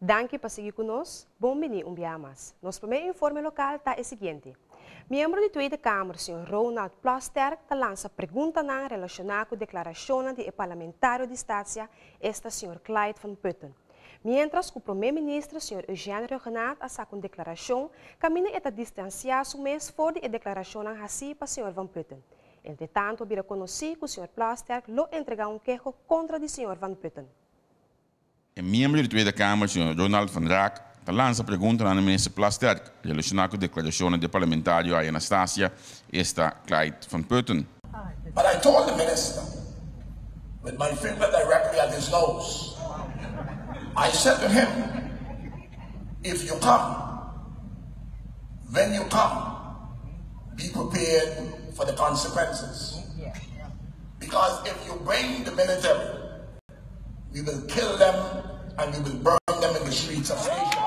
Danke por seguir conosco. Bom dia, mais. Nosso primeiro informe local está o seguinte. Membro da Tweede Kamer, Sr. Ronald Plasterk, lança pergunta relacionada com a declaração do parlamentário de Estácia, esta Sr. Clyde van Putten. Mientras que o primeiro-ministro, Sr. Eugênio Renato, essa com declaração, caminha a distanciar-se um mês fora da declaração assim para Sr. Van Putten. Entretanto, vira conhecido que o Sr. Plasterk lo entregou queijo contra o Sr. Van Putten. Een membro da Tweede Kamer, Sr. Ronald van Raak, lança pergunta aan de minister Plasterk relacionada com a declaração do parlamentário Anastasia, esta Clyde van Putten. But I told the minister, with my finger directly at his nose, I said to him, if you come, when you come, be prepared for the consequences. Because if you bring the military, we will kill them and we will burn them in the streets of Asia.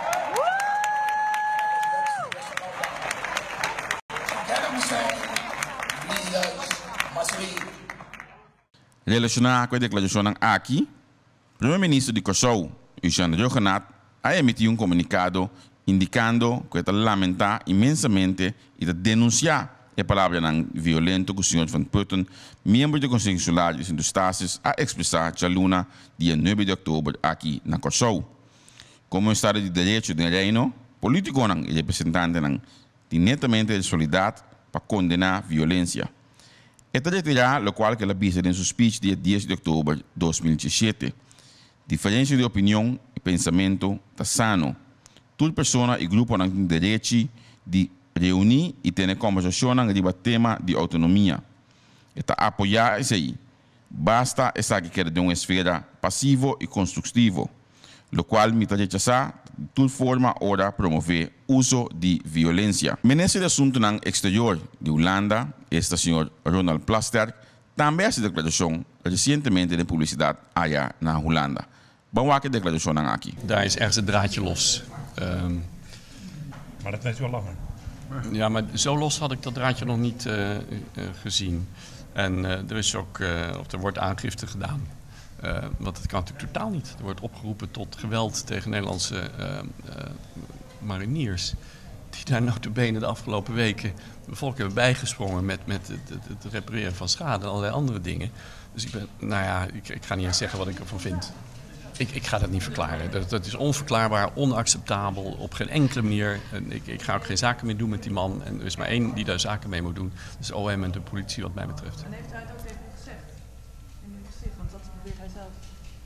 Get them saying, leaders must lead. Relacionado com a declaração aqui, o primeiro-ministro de Kosovo, Eugênio Renato, ha emitido comunicado indicando que está lamenta imensamente e denunciar a palavra violenta que o Sr. Van Putten, membro do Conselho Insular dos Estados, a expressar a luna dia 9 de outubro aqui na Kosovo. Como Estado de Direito do Reino, político e representante de netamente de solidariedade para condenar a violência. Esta retirar o qual que ela visa em seu speech dia 10 de outubro de 2017. Diferença de opinião e pensamento está sano. Toda pessoa e grupo têm direito de reunir e ter conversação sobre o tema de autonomia. Está apoiar isso aí. Basta essa que quer de uma esfera passiva e construtiva, o qual me está rechazar de toda forma ora promover uso de violência. Ministro de Assuntos Exterior de Holanda, este senhor Ronald Plasterk, também essa declaração recentemente de publicidade allá na Holanda. Welke declaratie dan aquí? Daar is ergens het draadje los. Maar dat weet u al langer. Ja, maar zo los had ik dat draadje nog niet gezien. En er is ook, of er wordt aangifte gedaan. Want dat kan natuurlijk totaal niet. Er wordt opgeroepen tot geweld tegen Nederlandse mariniers. Die daar notabene de afgelopen weken de volk hebben bijgesprongen met het repareren van schade en allerlei andere dingen. Dus ik ga niet eens zeggen wat ik ervan vind. Ik ga dat niet verklaren. Dat is onverklaarbaar, onacceptabel, op geen enkele manier. Ik ga ook geen zaken meer doen met die man. En er is maar één die daar zaken mee moet doen. Dus OM en de politie wat mij betreft. En heeft hij het ook even gezegd? In uw gezicht, want dat probeert hij zelf.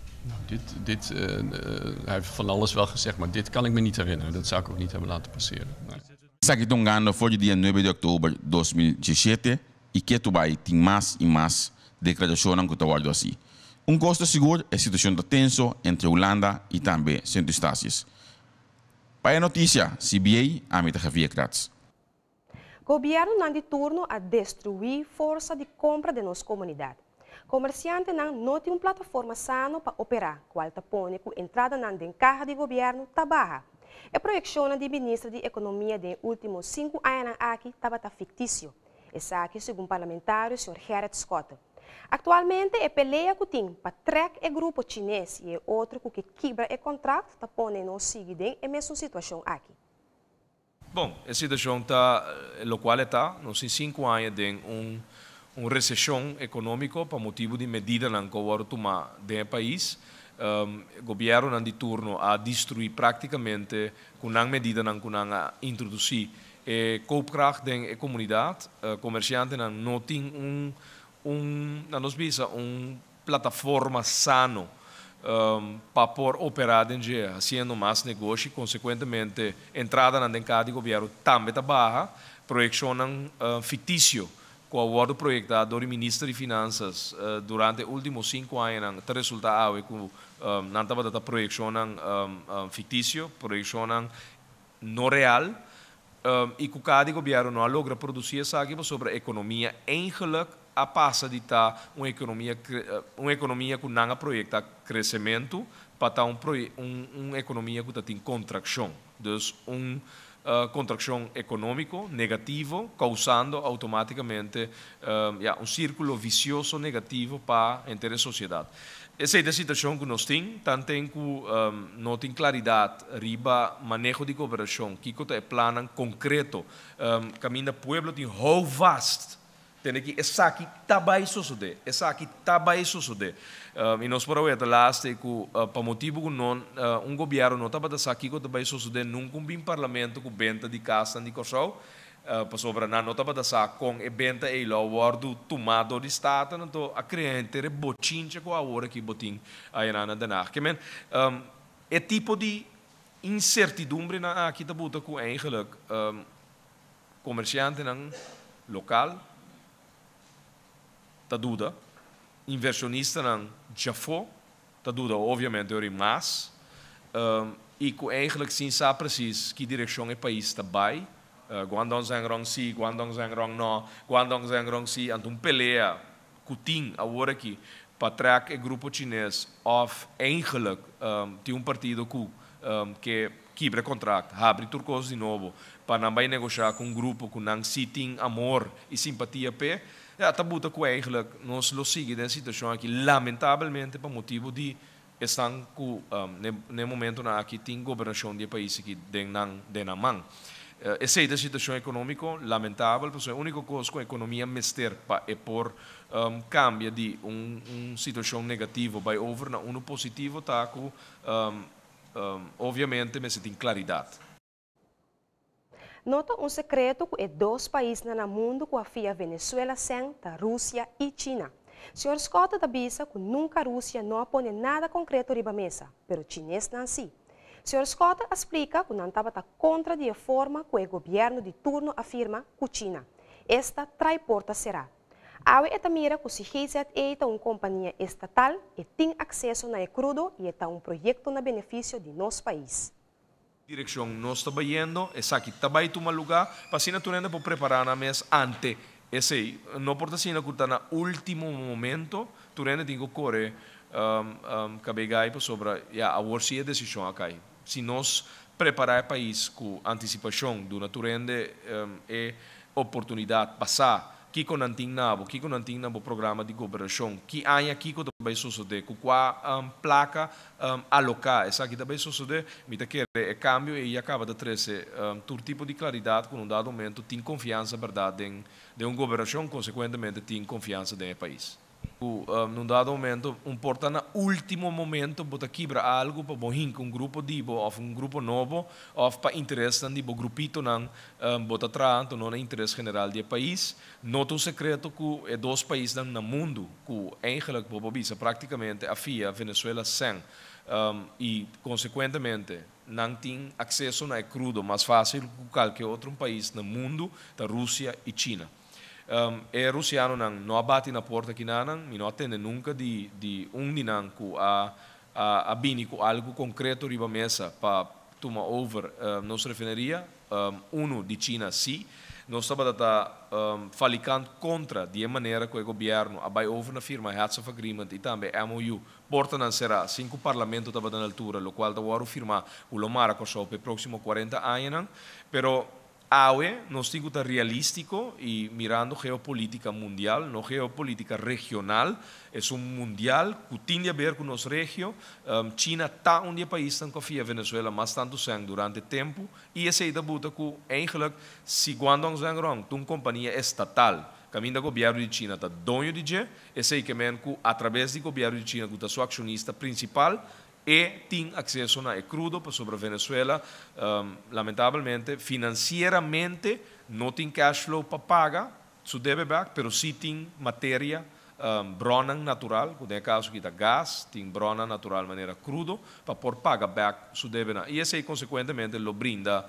Nou, hij heeft van alles wel gezegd, maar dit kan ik me niet herinneren. Dat zou ik ook niet hebben laten passeren. Nee. Sakit tongando voor de dia 9 de oktober 2017 e que tu vai ter mais e mais declarações que tu vai assim. Custo seguro é a situação de tenso entre Holanda e também Centro-Estácias. Para a notícia, CBA, Amita Javier Kratz. Governo não de turno a destruir força de compra de nossa comunidade. Comerciante não tem uma plataforma sana para operar, qual tapone com entrada na carga de governo tá barra. A projeção do ministro de Economia dos últimos 5 anos aqui estava fictício. Essa aqui, segundo o parlamentário, o Sr. Gerrit Scott. Atualmente, a peleia que tem para trek é grupo chinês e outro que quebra o contrato, está pondo no seguinte a mesma situação aqui. Bom, a situação está, o qual está, nos 5 anos tem uma recessão econômica por motivo de medidas que o tomar do país. O governo de turno a destruir praticamente com a medida que a introduzir a koopkracht da comunidade, comerciantes não tem plataforma sano para por operar em dia, fazendo mais negócio, consequentemente entrada na mercado de governo também está baixa, projeção fictício que o projetado do Ministro de Finanças durante os últimos 5 anos está resultado que não estava da projeção fictício, projeção não real, e que cada governo não logra produzir essa sobre a economia eigenlijk a passa de estar uma economia que não projeta crescimento para uma economia que tem contração. Dus contracción económico negativo, causando automáticamente un círculo vicioso negativo para a sociedad. Essa é a situação que nós temos, tanto que não tem claridade riba manejo de cooperação, que é plano concreto, caminho pueblo tem how vast, tem que essa aqui também sucede, essa aqui também sucede. E nós por agora laste que para motivo que não governo não estava dessa aqui que também sucede nunca um parlamento com venda de casa de Kosovo. Para sobre na nota para dar com evento e lá o ordo tomado de estado então a cliente é bochincha com a hora que botin aí na danar que men é tipo de incertidumbre na aqui da buta com eigenlijk comerciante nang local tá dúvida inversionista nang jafo tá dúvida obviamente ori mais e com eigenlijk sim sabe precies que direção é país tá vai Guangdong Zhengrong si, Guangdong Zhengrong no, Guangdong Zhengrong si, antum pelea, kuting, agora aqui, para track o grupo chinês, of eigenlijk, tem partido que quebra contrato, abre turcos de novo, para não vai negociar com grupo que não se tem amor e simpatia pe, tá buta que eigenlijk nós lo sigue nessa situação aqui, lamentavelmente, por motivo de estão no momento na aqui tem governação de país que den na mão. Essa é a situação econômica lamentável, porque a única coisa que a economia mester é por cambio de situação negativa vai over na positivo, tá com obviamente mas tem claridade. Nota secreto que é dois países no mundo que afia Venezuela sem a Rússia e China. Sr. Scott avisa que nunca a Rússia não põe nada concreto riba mesa, pero chinês não si. Sr. Scott explica que não estava contra a forma que o governo de turno afirma que China. Esta trai porta será. Awe eta mira que se GZA é uma companhia estatal e tem acesso na crudo e é um projeto na benefício de nosso país. Direção nós está indo, essa aqui está bem tomar lugar, para assim naturalmente para preparar na mesa ante esse, não porta assim na curta na último momento, turene tem que correr cabegai sobre a orsia decisão aqui. Se nós preparar o país com antecipação do naturende é oportunidade passar que com o programa de governação que há aqui que também sucede com a placa alocar essa aqui também sucede me quer é câmbio e acaba de trazer todo tipo de claridade com dado momento tem confiança verdade de governação consequentemente tem confiança no país. Num dado momento, importa no último momento, botar quebra algo para botar com um grupo dibo ou um grupo novo, ou para interesse de grupito não botar atrás, não é interesse general do país. Nota um secreto que é dois países no mundo que eigenlijk bobisa praticamente afia Venezuela sem e consequentemente não tem acesso a crudo mais fácil que qualquer outro país no mundo, da Rússia e China. Russiano não abate na porta aqui não atende nunca de dinam que a bini com algo concreto riba mesa para tomar over nossa refineria de China sim nós estamos falicando contra de maneira que o governo vai over na firma Heads of Agreement e também MOU porta não será 5 parlamento estava na altura o qual está firmar o Lomara Kosovo para próximo 40 anos pero Awe, nós temos que estar realístico e mirando geopolítica mundial, não geopolítica regional, é mundial que tem a ver com nossa região. China está país que confia Venezuela mais tanto sem durante tempo e essa é a buta que eigenlijk se Guangdong Zhengrong tem uma companhia estatal caminho do governo de China está dono de je, essa é que através do governo de China que é seu acionista principal e tem acesso a crudo para sobre a Venezuela, lamentavelmente, financeiramente, não tem cash flow para pagar, isso deve back, mas sim tem matéria, brona natural, que é caso que dá gás, tem brona natural de maneira crudo, para por pagar back, isso deve não. E esse, consequentemente, lo brinda,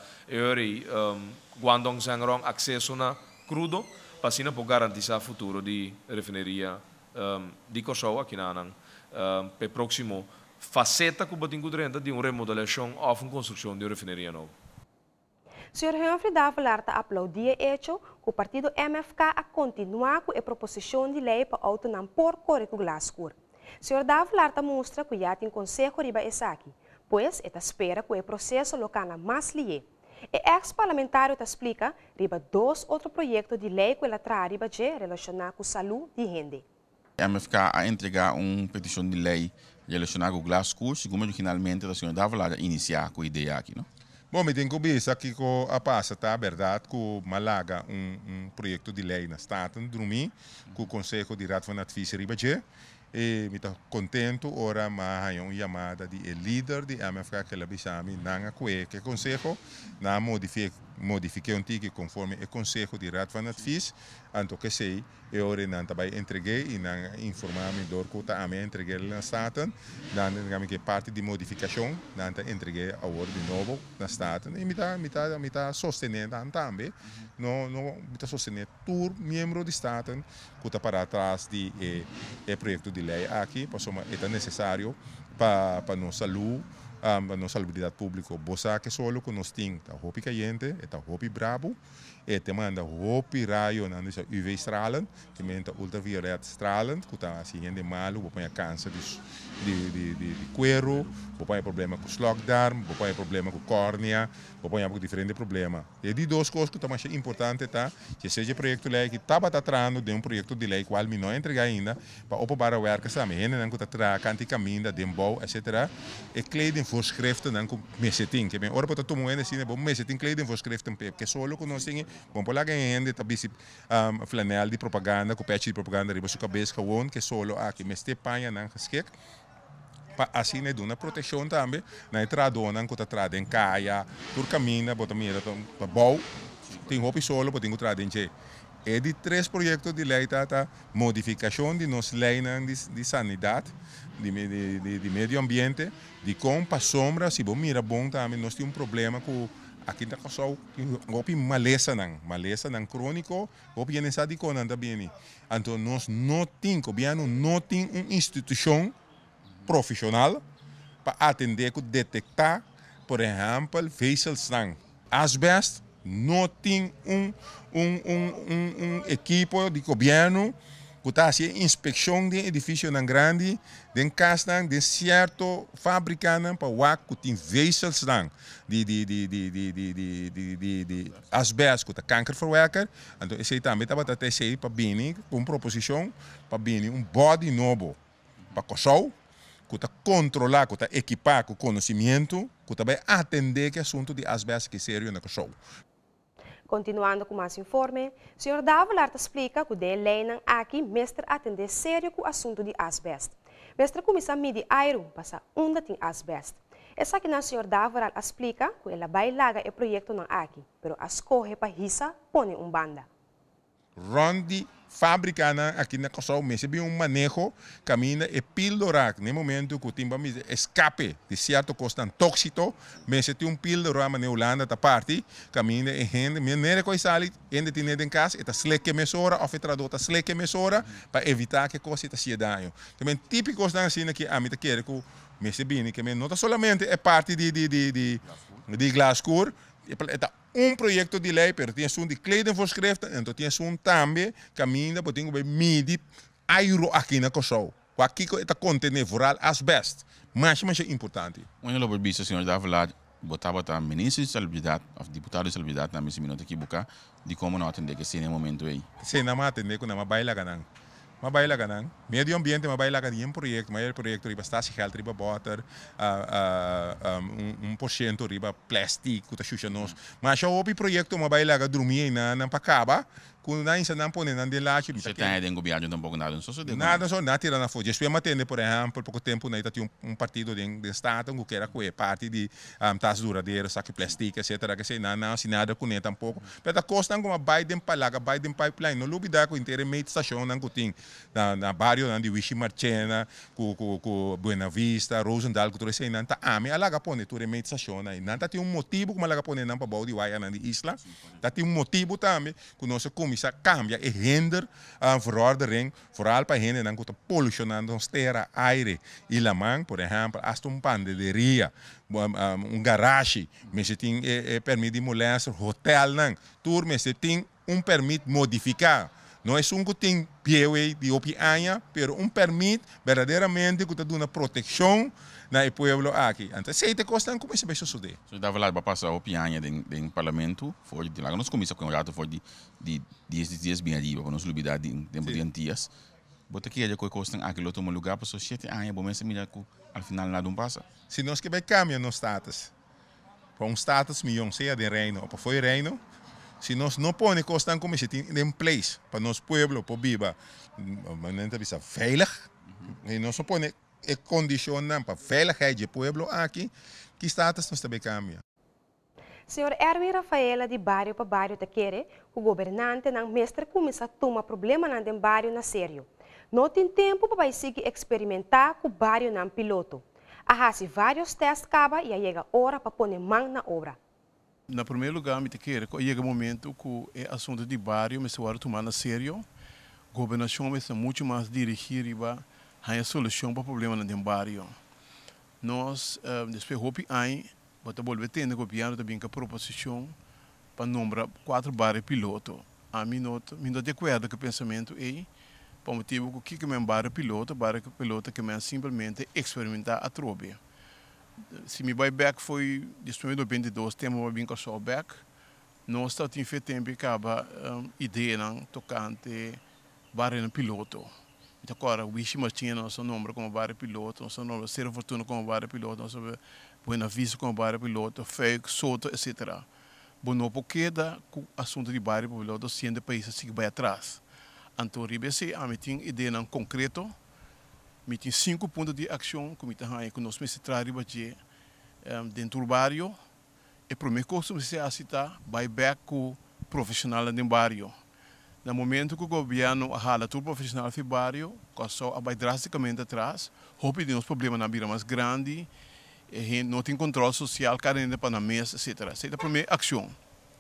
Guangdong Zhengrong acesso a crudo, para assim por garantir o futuro de refineria de Kosovo, aqui na para próximo faceta que botem durante de uma remodelação ou uma construção de uma refineria nova. Sr. Humphrey Davelaar aplaudia o hecho que o partido MFK a continuar com a proposição de lei para autonomar por currículo escuro. Sr. Davelaar mostra que já tem conselho riba essa aqui, pois está espera que o processo local mais lié. O ex-parlamentário te explica riba 2 outros projetos de lei que ela traz riba relacionado com a saúde de gente. A MFK a entregar uma petição de lei relacionada com o Glasgow, segundo finalmente a senhora Dávila iniciar com a ideia aqui, não? Bom, me tenho que ver aqui com a passa, tá? Verdade, com Malaga projeto de lei na Estado, dormir com o Conselho de Raad van Advies Ribaje. E me estou contento ora mas uma chamada de líder de MFK que ela bisami nanga que conselho na modifique um tique conforme o Conselho de Raad van Advies anto que sei e ora não também entreguei e não informar me dor que tá me entreguei na Staten dan que parte de modificação não tá entreguei agora de novo na Staten e me tá sostenendo também não me tá sostenendo tur membro de Staten que tá para trás de projeto de lei aqui porque é necessário para nossa saúde para nossa salubridade pública bosa que solo que nós temos tá hopi caliente tá hopi brabo e te manda hopi raio na nossa UV stralen que menta ultraviolet stralen que tá assim de malo põe câncer de cuero põe problema com slagdarm põe problema com córnea põe diferente problema e de duas coisas que também é importante tá que seja projeto de lei que estava tratando de projeto de lei qual me não entregar ainda para openbare werken samen heen en dan tra kanti caminda de bouw etc. E kledingvoorschriften dan kom meseting que bem ora para todo mundo assim bom meseting kledingvoorschriften que solo que nós tem bom para lá gente tá bisi flanel de propaganda com patch de propaganda riba sua cabeça gewoon que solo aqui meste panha nan geskik para assim né dona proteção também na entrada não que tá trade em caia por caminho bota mira para bom tem roupa solo para tem que trade em é de 3 projetos de lei tá modificação de nossa lei de sanidade de meio ambiente de como para sombra se bom mira bom também nós temos problema com aqui na Kosovo gopi malesa nang crônico gopi necessidade de conan também então nós não tem governo não tem uma instituição profissional para atender e detectar por exemplo vezes asbestos não tem equipo de governo que está fazendo inspeção de edifício grande, de casa, de certo fabricante para o que tem vezes de asbestos que está cancerverwekker. Então, esse também está para vir com proposição para vir body novo para Kosovo, que está controlar, que está equipar com conhecimento, que também atender que assunto de asbestos que é sério na Kosovo. Continuando com mais informe, o Sr. Dávila explica que a lei aqui mestre atender sério com o assunto de asbesto. Mestre começa a medir aero para onde tem asbesto. Essa que o Sr. Dávila explica que ela vai largar o projeto aqui, mas a escolha para isso põe banda. Rondi fábrica aqui na Kosovo, mas é manejo, caminha e píldora, no momento que o timba escape de certo custo tóxico, mas tem píldora na Holanda da parte, caminha e gente, maneira que sai, ainda tem em casa, está sleque mesora, ou tradota sleque mesora, para evitar que coisa se dano. Também típicos assim que a mim quer que mas bem que não somente é parte de Glasgow, é projeto de lei, mas tem de kledingvoorschriften, então tem também caminho para ter medir aero aqui na Kosovo. Aqui está contendo vooral asbest, mas é importante. Onde o serviço, senhor Dávila, botava a ministro de salubridade, ou deputado de salubridade, na minha minuto aqui, de como não atender que se no momento aí. Se não atender, que não vai lá ganhar. Mabaila ganang medio ambiente mabaila ganhar projeto maior projeto riba está se geld riba water porcento riba plástico tá xuxa nós mas já houve projeto mabaila ga dormir na pacaba quando na insa não põe na de lá que você tem de governo tampouco nada só nada tira na foto já atende por exemplo pouco tempo na tinha partido de estado que era que parte de tas duradeiro saque plástico etc que sei não se nada com nem tampouco peta costa como Biden palaga Biden pipeline no lubida com inteira meio estação não tem na barrio de Wishi Marchena com Buena Vista Rosendal que tudo isso não tá ame alaga pone tu remate estação aí não tá tem motivo como alaga pone não para body waia na de isla tá tem motivo também que nossa comissão cambia e hinder verordening vooral para gente não que polucionando os terra aire e lamang por exemplo hasta panderia garage mas tem permite de molestar hotel não tur mas tem permite modificar No es un cuting piewe de opiaña, pero un permit verdaderamente que te da una protección na el pueblo aqui. Então, se te costan como se vai suceder. So dava lá para passar opianha em parlamento, foi de lá nós começamos com o rato foi de dias bem ali, para nós lubidar de tempo de antias. Bota que ele coi costan aqui outro lugar para só 7 anos, bom mesmo milhar que al final nada passa. Se nós que vai cambiar no status. Para status milhão seja de reino, ou para foi reino, se nós não põe costan como se tem em place para nosso pueblo, para viva, manente bisa veilig. E nós põe condicionam para veiligheid do pueblo aqui, que status nós também cambia. Senhor Erwin Rafaela de Barrio para Barrio Taquere, o governante não mestre começa a tomar problema no bairro na sério. Não tem tempo para seguir experimentar com o bairro não piloto. Ahasi vários testes acaba e aí chega a hora para pôr mão na obra. Na primeiro lugar, me quer chega o momento que o assunto de bairro me se vai tomar na sério. A governação me muito mais dirigir para a solução para o problema no bairro. Nós, depois de vamos voltar tendo o governo também com a proposição para nombrar 4 bairros piloto. A mim não de acordo com o pensamento é por motivo que é um bairro piloto que é simplesmente experimentar a trobe. Se me vai back foi de 2022 temos bem com o back, nós estamos em feito tempo que acaba ideia não tocante bairro piloto. Então agora o Wishi Martinha nosso nome como bairro piloto, nosso nome Ser Fortuna como bairro piloto, nosso Buena Vista como bairro piloto, Feik, Soto, etc. Bom, não porque da o assunto de bairro piloto sendo países que vai atrás. Então, ribese a meeting ideia não concreto, meeting 5 pontos de ação que me tá que nós me se traz ribaje dentro do bairro. E primeiro coisa que se acita vai back com profissional do bairro. No momento que o governo hala todo profissional do bairro, começou vai drasticamente atrás, houve de uns problemas na vida mais grande, não tem controle social, cada um para na mesa, etc. Essa é a primeira ação.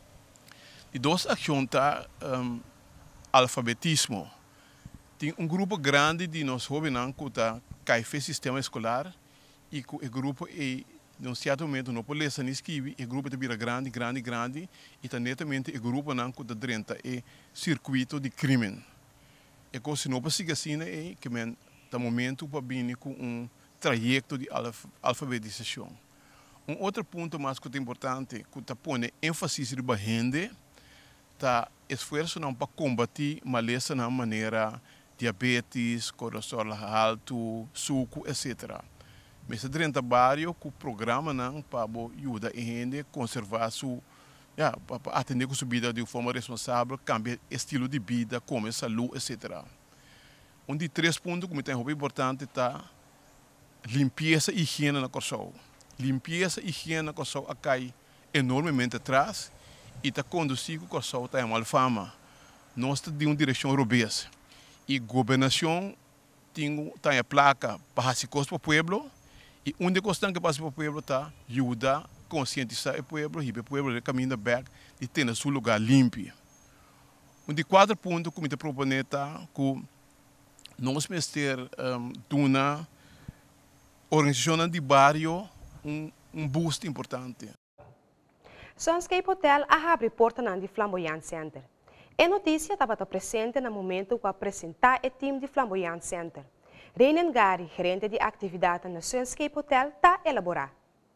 E duas ações tá alfabetismo. Tem grupo grande de nós jovens que tá cai sistema escolar e que o grupo é num certo momento não pode ler nem escrever, o grupo é grande e tá netamente o grupo não que tá dentro é circuito de crime. E que se não pode seguir assim é que men tá momento para vir com trajeto de alfabetização. Outro ponto mais que é importante que tá põe ênfase na gente tá esforço não para combater maleza na maneira diabetes, colesterol alto, suco, etc. Mas dentro do bairro que o programa não para ajudar a gente conservar para atender a sua vida de forma responsável, cambiar estilo de vida, comer saúde, etc. De 3 pontos que é importante tá limpeza e higiene na Kosovo. Limpeza e higiene na Kosovo cai enormemente atrás e está conduzindo o Kosovo a uma fama. Nós temos uma direção robusta. E a governação tem a placa para fazer coisas para o povo e onde coisa que passa para o povo está ajuda a conscientizar o povo e o povo caminha back e ter seu lugar limpo. De 4 pontos que me propõe tá que nós vamos ter uma organização de bairro boost importante. Sunscape Hotel abre porta na Flamboyant Center. A notícia estava presente no momento que apresentar o time de Flamboyant Center. Reinen Gari, gerente de atividade na Sunscape Hotel, está elaborar.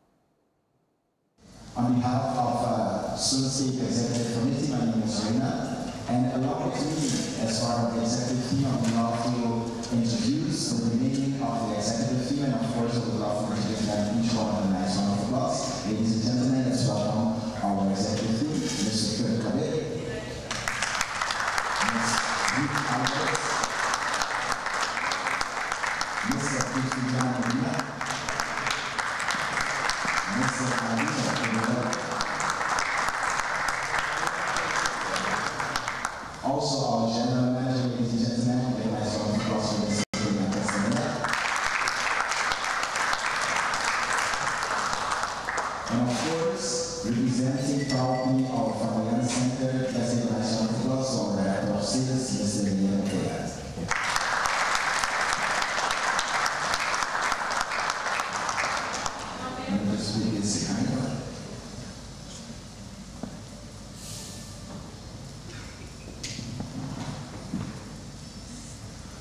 On behalf of Sunscape Executive Committee, my name is Reina, and along with me, as part of the executive team, I would love to introduce the remaining of the executive team, and of course, I would love to give them each one a nice round of applause. Ladies and gentlemen, let's welcome our executive team, Mr. Kurt Kabir, Ms. Ruth Alvarez, Mr. Christian Molina, Mr. Alisa Pedro. Also, our general manager, ladies and gentlemen,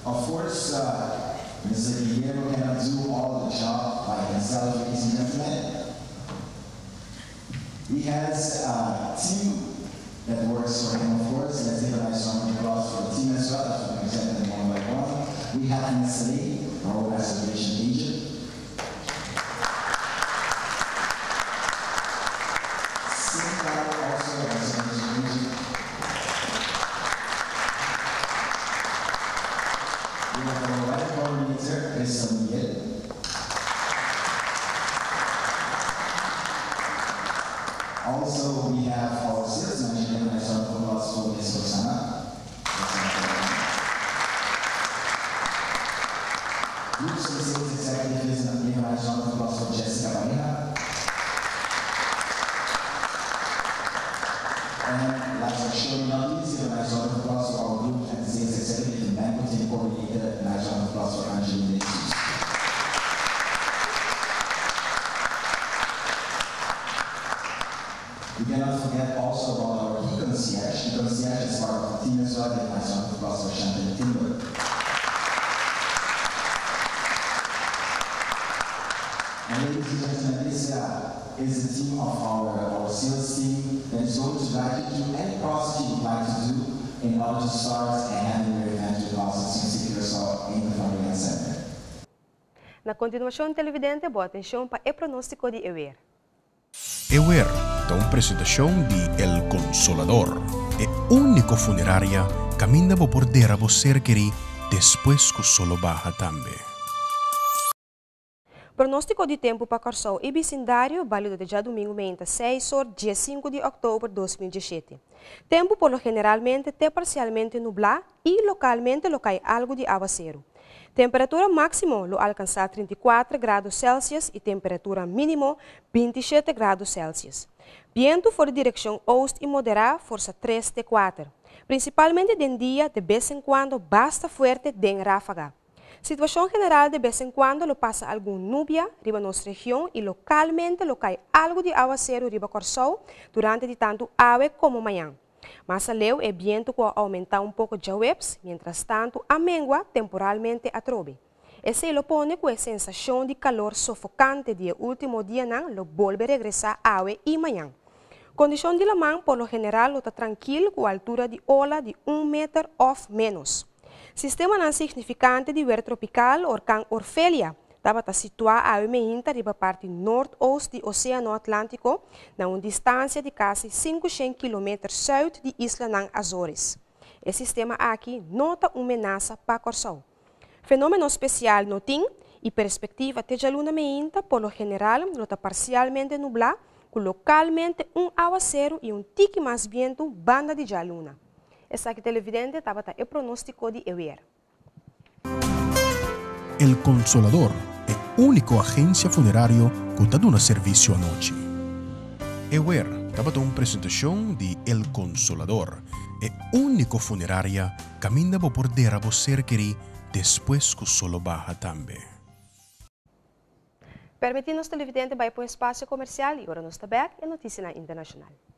Of course, Mr. Guillermo cannot do all the job by himself, ladies and gentlemen. He has a team that works for him, of course. Let's give a nice round of applause for the team as well. That's what we present them one by one. We have Ms. Lee, our reservation agent. Also a reservation agent. We have our right coordinator, Mr. Miguel. Also, we have our sales manager, and I start to applause for Ms. Roxana. Group sales executives, and I start to applause for Jessica Barina. And last but surely not least, and I start to applause for our group and sales executive and banqueting coordinator, and I start to applause for Angelina Jesus. We cannot forget also about our key concierge. The concierge is part of the team as well, and I start to applause for Chantal Timber. And ladies and gentlemen, this is the team of our sales team that is going to guide you through any process you would like to do in order to start and handle your event with us at Secure in the Family Center. Na continuação, televidente, boa atenção para o pronóstico de EWER. EWER da uma apresentação de El Consolador, a única funerária que ainda vai poder você querer depois que o solo baja também. Pronóstico de tempo para Corsol e vecindário, válido de já domingo 26 horas, dia 5 de outubro de 2017. Tempo, por lo generalmente, parcialmente nublado e localmente lo cai algo de aguacero. Temperatura máxima lo alcançar 34 graus Celsius e temperatura mínima 27 graus Celsius. Viento for direção oeste e moderado, força 3 de 4. Principalmente de dia, de vez em quando, basta forte de ráfaga. Situação general, de vez em quando, lo passa algum nubia riba nossa região e localmente lo cai algo de aguacero riba Corsol durante de tanto ave como manhã. Mas aleu é viento que aumentar pouco de webs, mientras tanto a mengua temporalmente a trove. Esse lo pone com a sensação de calor sufocante de último dia não lo volve regressar ave e manhã. Condição de lamang, por lo general, lo está tranquilo com a altura de ola de 1 meter ou menos. Sistema não significante de ver tropical, orcán Orfelia, estava situado a uma riba parte norte-oeste do Oceano Atlântico, na uma distância de quase 500 km sul de Isla ng Azores. O sistema aqui nota uma ameaça para Corsol. Fenômeno especial no tem e perspectiva de luna meinta, por lo general, está parcialmente nublado, com localmente aguacero e tique mais viento banda de luna. Essa aqui televidente estava o pronóstico de EWER. El Consolador é a única agência funerária que está dando serviço à noite. EWER estava uma apresentação de El Consolador, é a única funerária que ainda vai poder você querer depois que o solo baja também. Permitindo-nos televidente vai para o espaço comercial e agora nós está back em Notícia Internacional.